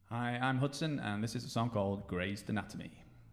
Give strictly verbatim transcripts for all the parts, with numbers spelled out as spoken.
Hi, I'm Hudson, and this is a song called Grazed Anatomy.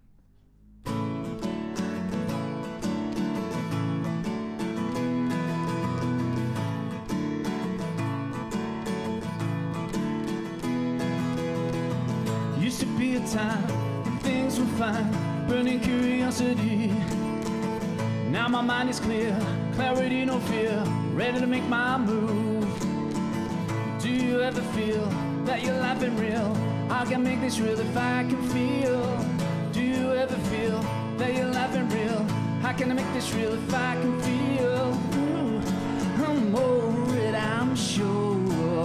Used to be a time when things were fine, burning curiosity. Now my mind is clear, clarity, no fear, ready to make my move. Do you ever feel that your life ain't real? I can make this real if I can feel. Do you ever feel that your life ain't real? How can I make this real if I can feel? Ooh, I'm over it, I'm sure.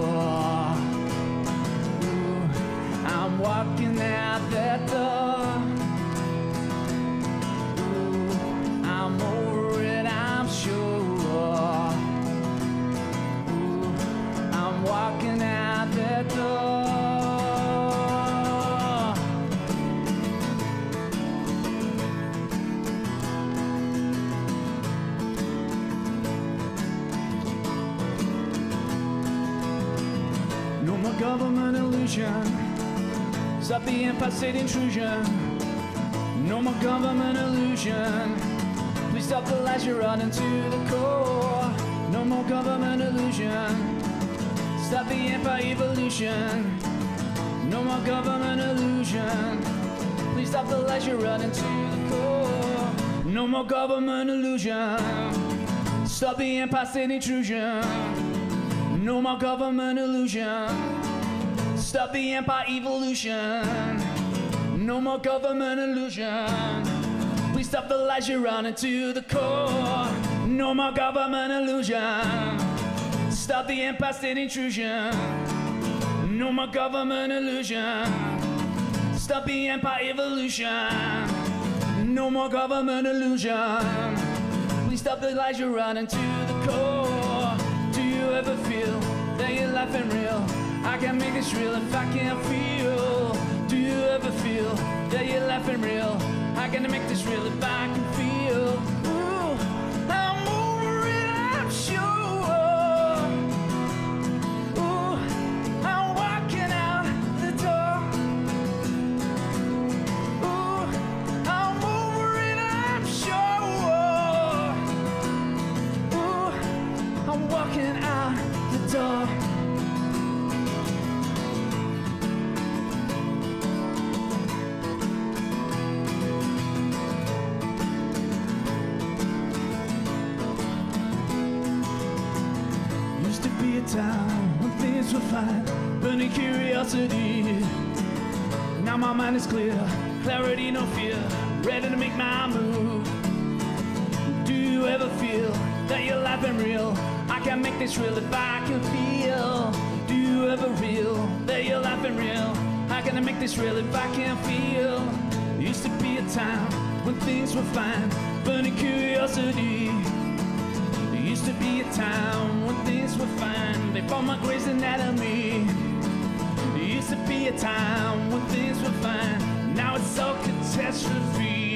Ooh, I'm walking out that door. Ooh, I'm over it, I'm sure. Ooh, I'm walking out that door. No more government illusion. Stop the Empire State intrusion. No more government illusion. Please stop the lies you're running to the core. No more government illusion. Stop the Empire evolution. No more government illusion. Please stop the lies you're running to the core. No more government illusion. Stop the Empire State intrusion. No more government illusion. Stop the Empire evolution. No more government illusion. Please stop the lies you're running to the core. No more government illusion. Stop the Empire State intrusion. No more government illusion. Stop the Empire evolution. No more government illusion. Please stop the lies you're running to the core. Do you ever feel that your life ain't real? I can make this real if I can't feel. Do you ever feel that your life ain't real? How can I make this real if I can feel? Ooh, I'm over it, I'm sure. Ooh, I'm walking out the door. Ooh, I'm over it, I'm sure. Ooh, I'm walking out the door. Used to be a time when things were fine, burning curiosity. Now my mind is clear, clarity, no fear, ready to make my move. Do you ever feel that your life ain't real? I can make this real if I can feel. Do you ever feel that your life ain't real? How can I make this real if I can't feel? Used to be a time when things were fine, burning curiosity. There used to be a time when things were fine. They found my Grazed anatomy. There used to be a time when things were fine. Now it's all catastrophe.